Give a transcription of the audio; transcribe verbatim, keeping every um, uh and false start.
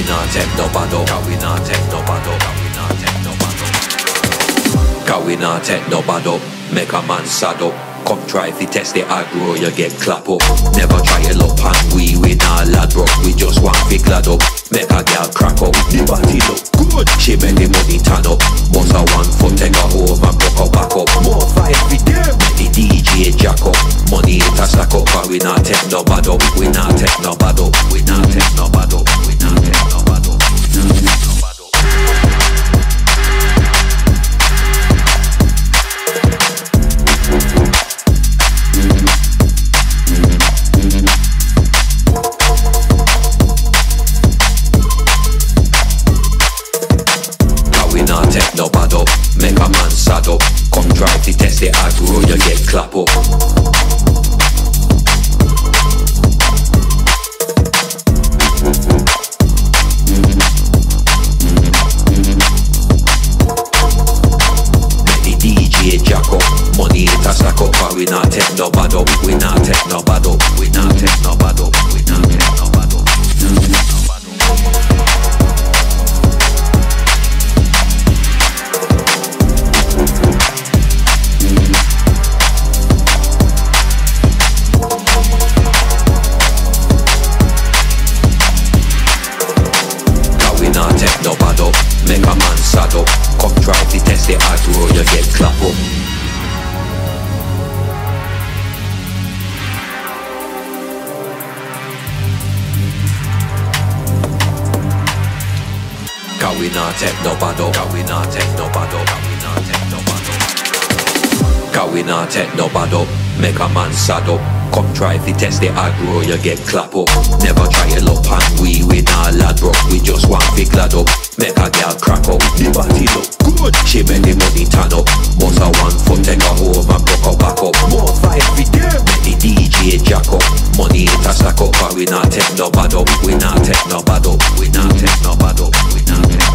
we not take no bad up, cause we not take no bad up, cause we not take no bad up. Cause we not take no bad up, make a man sad up. Come try if you test the aggro, you get clap up. Never try it up and we, we not lad broke. We just want to glad up, make a girl crack up. The body look good, she make the money turn up. Once a one foot take her home and broke her back up. More five for them, the D J jack up. Money it a stack up, but we not take no bad up. We not take no bad up, we not take no bad up. We not take no bad up, we not take no bad up. No bad up, make a man sad up. Come drive the test the aggro, you get clap up. Make the D J jack up, money it a stack up, but we not take no bad up, we not take no bad up, we not take no bad up, we not take no bad up, we not take no bad up. No bad up, make a man sad up. Come drive the test the aggro, you get clap up. Cause we not take no bad up, cause we not take no bad up, cause we not take no bad up. Cause we not take no bad up, make a man sad up. Come try if you test the aggro, you get clap up. Never try it up and we, we not lad broke. We just want to glad up, make a girl crack up. The body look good, she make the money turn up. Once a one foot take her home and broke her back up. More five for them, make the D J jack up. Money it a stack up, but we not take no bad up. We not take no bad up, we not take no bad up, we not take